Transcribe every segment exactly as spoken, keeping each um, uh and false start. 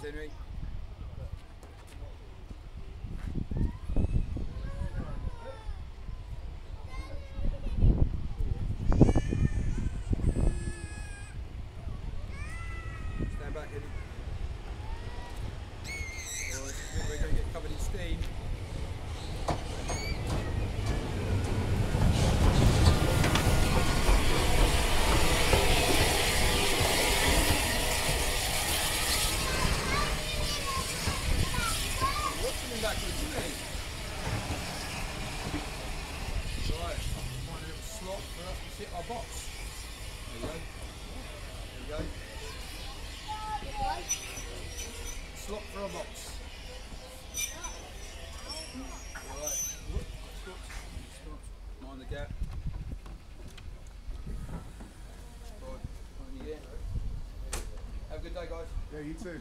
Thanks, Henry. Stand back, Henry. Oh, this is good. We're going to get covered in steam. Backwards, isn't he? Right, find a little slot for us to sit our box. There you go. There you go. Slot for our box. Right, whoop, stop, stop, mind the gap. Right, on you there. Have a good day, guys. Yeah, you too.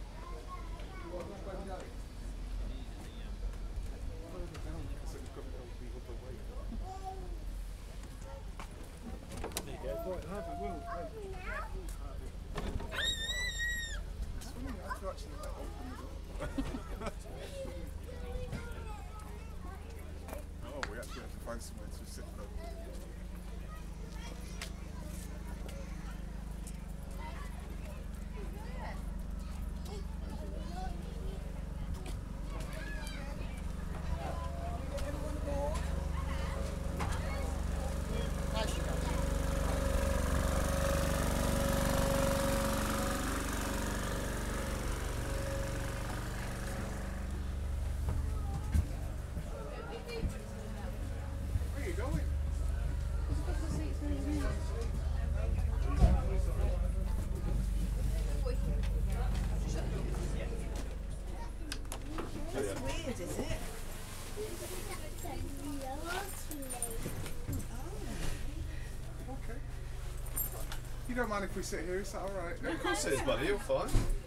Right, have it, Will. It's funny, I have to actually like, open the door. Oh, we actually have to find somewhere to sit though. Weird, is it? Okay. You don't mind if we sit here, is that alright? Of course it is, buddy, you're fine.